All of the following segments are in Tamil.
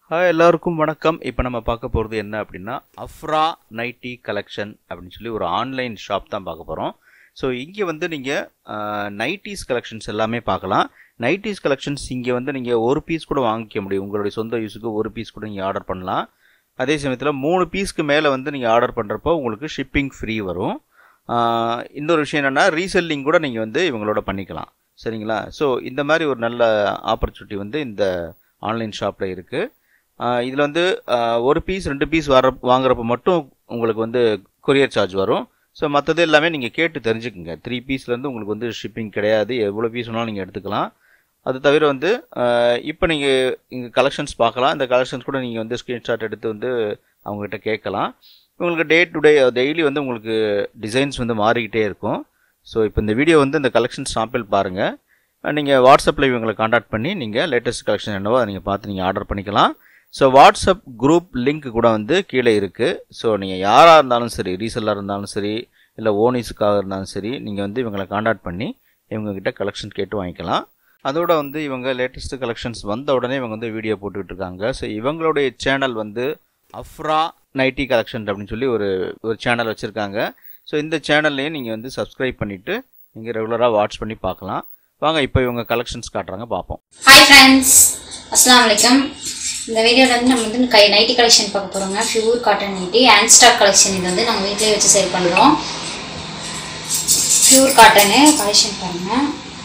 ஹாய் எல்லாருக்கும் வணக்கம். இப்போ நம்ம பார்க்க போகிறது என்ன அப்படின்னா அஃப்ரா நைட்டி கலெக்ஷன் அப்படின்னு சொல்லி ஒரு ஆன்லைன் ஷாப் தான் பார்க்க போகிறோம். ஸோ இங்கே வந்து நீங்கள் நைட்டிஸ் கலெக்ஷன்ஸ் எல்லாமே பார்க்கலாம். நைட்டிஸ் கலெக்ஷன்ஸ் இங்கே வந்து நீங்கள் ஒரு பீஸ் கூட வாங்கிக்க முடியும். உங்களுடைய சொந்த யூஸுக்கு ஒரு பீஸ் கூட நீங்கள் ஆர்டர் பண்ணலாம். அதே சமயத்தில் 3 பீஸ்க்கு மேலே வந்து நீங்கள் ஆர்டர் பண்ணுறப்போ உங்களுக்கு ஷிப்பிங் ஃப்ரீ வரும். இன்னொரு விஷயம் என்னென்னா ரீசெல்லிங் கூட நீங்கள் வந்து இவங்களோட பண்ணிக்கலாம். சரிங்களா? ஸோ இந்த மாதிரி ஒரு நல்ல ஆப்பர்ச்சுனிட்டி வந்து இந்த ஆன்லைன் ஷாப்பில் இருக்குது. இதில் வந்து ஒரு பீஸ் 2 பீஸ் வாங்குறப்ப மட்டும் உங்களுக்கு வந்து கொரியர் சார்ஜ் வரும். ஸோ மற்றது எல்லாமே நீங்கள் கேட்டு தெரிஞ்சுக்குங்க. 3 பீஸ்லேருந்து உங்களுக்கு வந்து ஷிப்பிங் கிடையாது. எவ்வளோ பீஸ் வேணாலும் நீங்கள் எடுத்துக்கலாம். அது தவிர வந்து இப்போ நீங்கள் இங்கே கலெக்ஷன்ஸ் பார்க்கலாம். இந்த கலெக்ஷன்ஸ் கூட நீங்கள் வந்து ஸ்க்ரீன்ஷாட் எடுத்து வந்து அவங்ககிட்ட கேட்கலாம். உங்களுக்கு டே டு டே டெய்லி வந்து உங்களுக்கு டிசைன்ஸ் வந்து மாறிக்கிட்டே இருக்கும். ஸோ இப்போ இந்த வீடியோ வந்து இந்த கலெக்ஷன் சாம்பிள் பாருங்கள். நீங்கள் வாட்ஸ்அப்பில் இவங்களை காண்டாக்ட் பண்ணி நீங்கள் லேட்டஸ்ட் கலெக்ஷன் என்னவோ அதை நீங்கள் பார்த்து நீங்கள் ஆர்டர் பண்ணிக்கலாம். ஸோ வாட்ஸ்அப் குரூப் லிங்க் கூட வந்து கீழே இருக்குது. ஸோ நீங்கள் யாராக இருந்தாலும் சரி, ரீசெல்லாக இருந்தாலும் சரி, இல்லை ஓனிஸுக்காக இருந்தாலும் சரி, நீங்கள் வந்து இவங்களை காண்டாக்ட் பண்ணி இவங்ககிட்ட கலெக்ஷன் கேட்டு வாங்கிக்கலாம். அதோட வந்து இவங்க லேட்டஸ்ட்டு கலெக்ஷன்ஸ் வந்த உடனே இவங்க வந்து வீடியோ போட்டுக்கிட்டு இருக்காங்க. ஸோ இவங்களுடைய சேனல் வந்து அஃப்ரா நைட்டி கலெக்ஷன் அப்படின்னு சொல்லி ஒரு சேனல் வச்சுருக்காங்க. ஸோ இந்த சேனல்லையும் நீங்கள் வந்து சப்ஸ்கிரைப் பண்ணிவிட்டு நீங்கள் ரெகுலராக வாட்ச் பண்ணி பார்க்கலாம். வாங்க இப்போ இவங்க கலெக்ஷன்ஸ் காட்டுறாங்க, பார்ப்போம். ஹாய் ஃப்ரெண்ட்ஸ், அஸ்ஸலாமு அலைக்கும். இந்த வீடியோவில் வந்து நம்ம வந்து நைட்டி கலெக்ஷன் பார்க்க போகிறோங்க. Pure cotton nightie hand stock collection. இது வந்து நாங்கள் வீட்டிலே வச்சு சேல் பண்ணுறோம். பியூர் காட்டனு கலெக்ஷன் பாருங்கள்.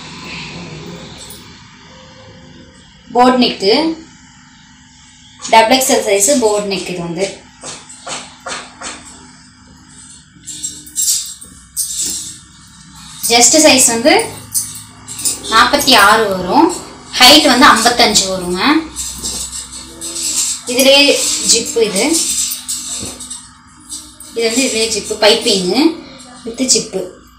Boat neck, double XL size boat neck. இது வந்து ஜஸ்ட் சைஸ் வந்து 46 வரும். ஹைட் வந்து 55 வருங்க. இதுலேயே ஜிப்பு, இது வந்து இதுலேயே ஜிப்பு, பைப்பிங்கு வித் ஜிப்பு.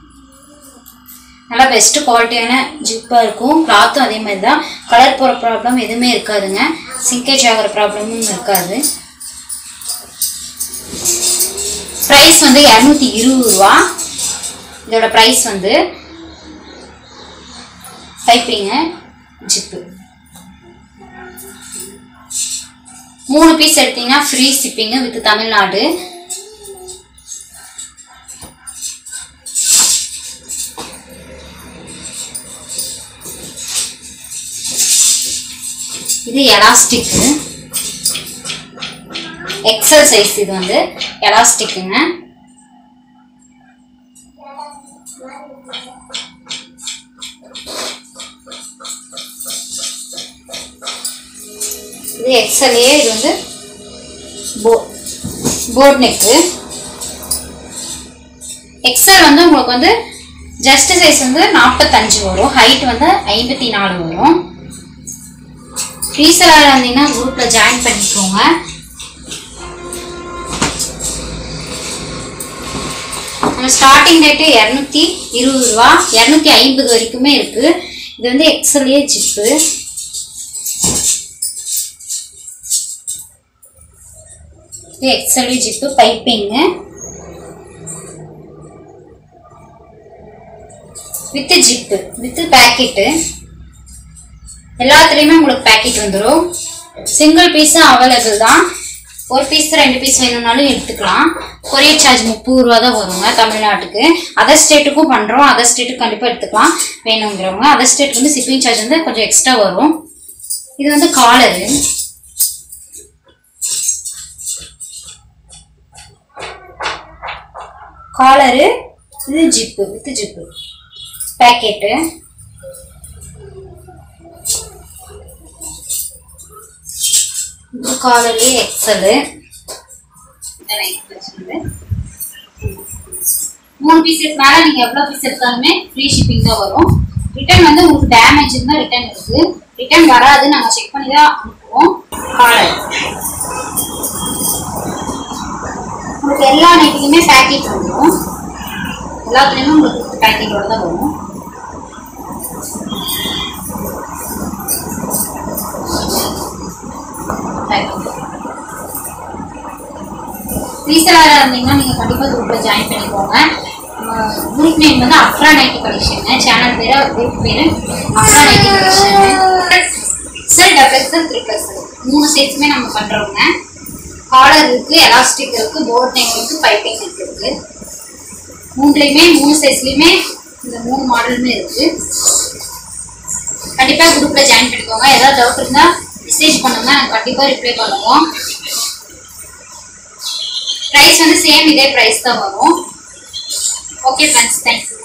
நல்லா பெஸ்ட்டு குவாலிட்டியான ஜிப்பாக இருக்கும். கிளாத்தும் அதே மாதிரி தான். கலர் போகிற ப்ராப்ளம் எதுவுமே இருக்காதுங்க. சிங்கேஜ் ஆகிற ப்ராப்ளமும் இருக்காது. ப்ரைஸ் வந்து 220 ரூபா. இதோட ப்ரைஸ் வந்து பைப்பிங்கு ஜிப்பு. 3 பீஸ் எடுத்தீங்கன்னா ஃப்ரீ ஷிப்பிங்கு வித் தமிழ்நாடு. இது எலாஸ்டிக்கு, எக்ஸல் சைஸ். இது வந்து எலாஸ்டிக்குங்க. இது எக்ஸல்லையே. இது வந்து போர்ட் நெக்கு. எக்ஸல் வந்து உங்களுக்கு வந்து ஜஸ்ட் சைஸ் வந்து 45 வரும். ஹைட் வந்து 54 வரும். ரீசெலராக இருந்தீங்கன்னா குரூப்பில் ஜாயின் பண்ணிக்கோங்க. நம்ம ஸ்டார்டிங் ரேட்டு 220 ரூபா, 250 வரைக்குமே இருக்குது. இது வந்து எக்ஸல்லையே zip. XL zip, piping with zip with pocket. எல்லாத்துலேயுமே உங்களுக்கு பேக்கெட் வந்துடும். சிங்கிள் பீஸும் அவைலபிள் தான். ஒரு பீஸ் 2 பீஸ் வேணும்னாலும் எடுத்துக்கலாம். கொரியர் சார்ஜ் 30 ரூபா தான் வருங்க தமிழ்நாட்டுக்கு. அதர் ஸ்டேட்டுக்கும் பண்ணுறோம். அதர் ஸ்டேட்டுக்கு கண்டிப்பாக எடுத்துக்கலாம் வேணுங்கிறவங்க. அதர் ஸ்டேட்டுக்கு வந்து ஷிப்பிங் சார்ஜ் வந்து கொஞ்சம் எக்ஸ்ட்ரா வரும். இது வந்து காலரு. காலரு, இது ஜிப்பு வித் ஜிப்பு பேக்கெட்டு. இது காலர்லேயே எக்ஸலு. 3 பீஸ் மேலே நீங்கள் எவ்வளோ பீஸ் எடுத்தாலுமே ஃப்ரீ ஷிப்பிங் தான் வரும். ரிட்டர்ன் வந்து உங்களுக்கு டேமேஜ் இருந்தால் ரிட்டர்ன் இருக்குது. ரிட்டர்ன் வராது, நாங்கள் செக் பண்ணி தான் அனுப்புவோம். காலர் உங்களுக்கு எல்லா நைட்டுக்குமே பேக்கெட் வந்துடும். எல்லாத்துலேயுமே உங்களுக்கு பேக்கெட்டோட தான் வரும். ரீசெலராக இருந்தீங்கன்னா நீங்கள் கண்டிப்பாக குரூப்பில் ஜாயின் பண்ணிக்கோங்க. குரூப் நேம் வந்து அஃப்ரா நைட்டி கலெக்ஷன். சேனல் பேர் குரூப் பேர் Afra nightie collection. XL, XXL, 3XL. 3 சைஸுமே நம்ம பண்றோங்க. காலர் இருக்கு, எலாஸ்டிக் இருக்கு, போட் நெக் இருக்கு, பைப்பிங் நெக் இருக்கு. மூணுலயுமே 3 சைஸ்லயுமே இந்த 3 மாடலுமே இருக்கு. கண்டிப்பா குரூப்ல ஜாயின் பண்ணிக்கோங்க. ஏதாவது டவுட் இருந்தா மெசேஜ் பண்ணுங்க, நாங்க கண்டிப்பா ரிப்ளை பண்ணுவோம். பிரைஸ் வந்து சேம் இதே பிரைஸ் தான் வரும். Okay friends, thank you.